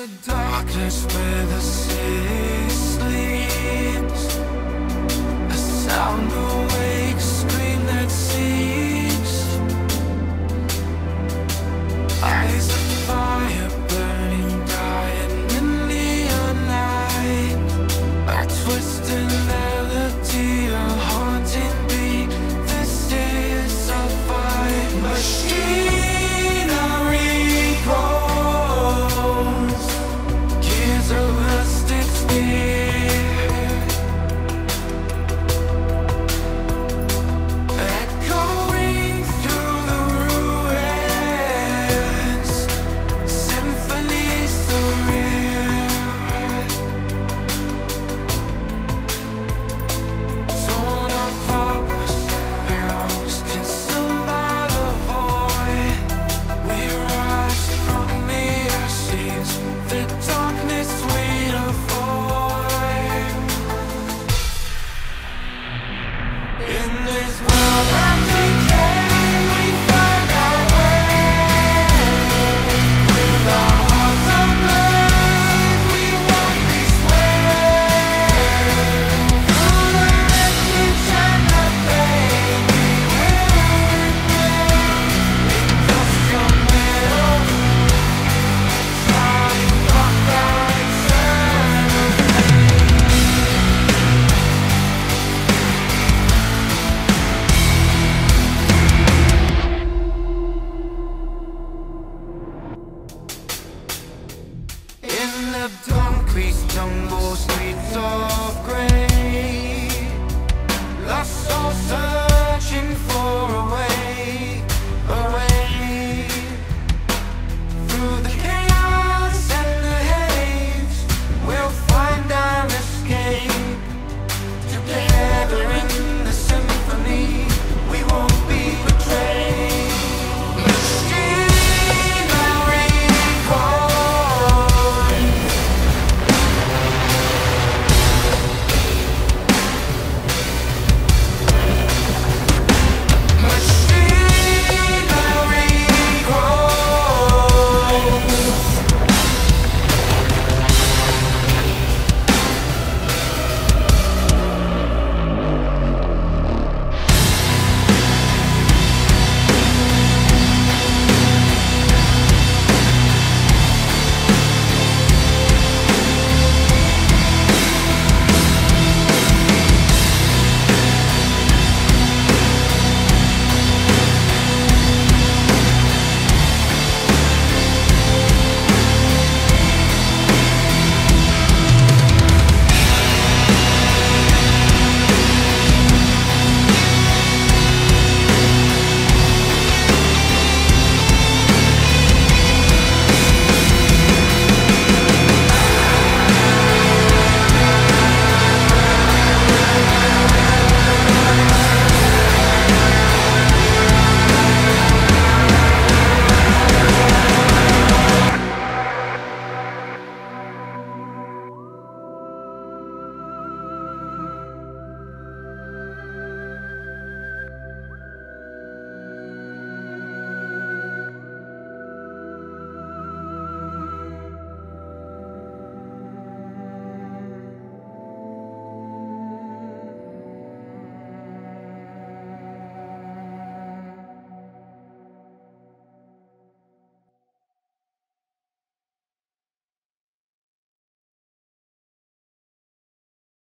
the darkness where the city sleeps, a sound awake, scream that seeps. Eyes of fire burning bright in neon light, a twisted melody, a haunting beat. This is a fight. Machinery grows, gears of rusted steel, echoing through the ruins, symphonies surreal. Torn apart, barrels consumed by the void. We rise from the ashes, the darkness we avoid. In this world of decay, we find our way. With our hearts of blood, we walk this way. Through the wreckage and the pain, we will remain. Industrial metal, time locked our eternal in the darkly stumble streets of grey, lost souls searching for a way.